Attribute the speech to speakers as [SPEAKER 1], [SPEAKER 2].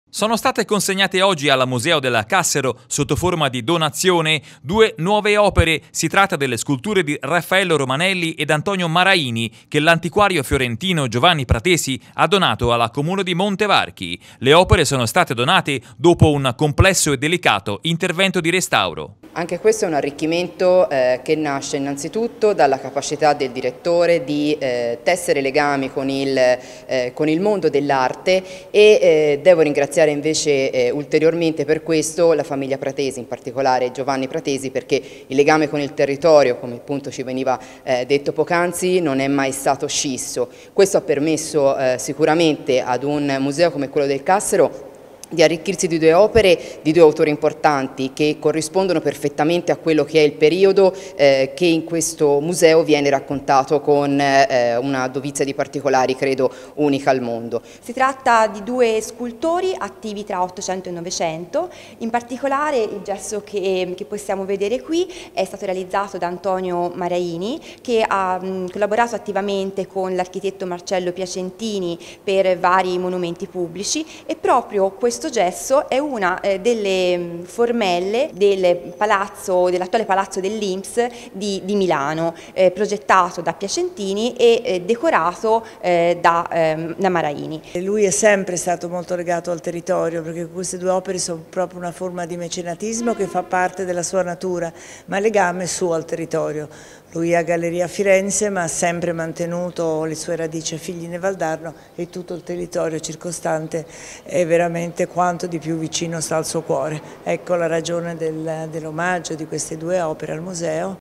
[SPEAKER 1] Sono state consegnate oggi al Museo della Cassero, sotto forma di donazione, due nuove opere. Si tratta delle sculture di Raffaello Romanelli ed Antonio Maraini, che l'antiquario fiorentino Giovanni Pratesi ha donato alla Comune di Montevarchi. Le opere sono state donate dopo un complesso e delicato intervento di restauro.
[SPEAKER 2] Anche questo è un arricchimento che nasce innanzitutto dalla capacità del direttore di tessere legami con il mondo dell'arte e devo ringraziare invece ulteriormente per questo la famiglia Pratesi, in particolare Giovanni Pratesi, perché il legame con il territorio, come appunto ci veniva detto poc'anzi, non è mai stato scisso. Questo ha permesso sicuramente ad un museo come quello del Cassero di arricchirsi di due opere di due autori importanti che corrispondono perfettamente a quello che è il periodo che in questo museo viene raccontato con una dovizia di particolari, credo, unica al mondo.
[SPEAKER 3] Si tratta di due scultori attivi tra 800 e 900, in particolare il gesso che possiamo vedere qui è stato realizzato da Antonio Maraini, che ha collaborato attivamente con l'architetto Marcello Piacentini per vari monumenti pubblici, e proprio questo gesso è una delle formelle dell'attuale palazzo dell'Inps di Milano, progettato da Piacentini e decorato da Maraini.
[SPEAKER 4] Lui è sempre stato molto legato al territorio, perché queste due opere sono proprio una forma di mecenatismo che fa parte della sua natura, ma legame suo al territorio. Lui ha galleria a Firenze, ma ha sempre mantenuto le sue radici a Figline Valdarno, e tutto il territorio circostante è veramente quanto di più vicino sta al suo cuore. Ecco la ragione dell'omaggio di queste due opere al museo,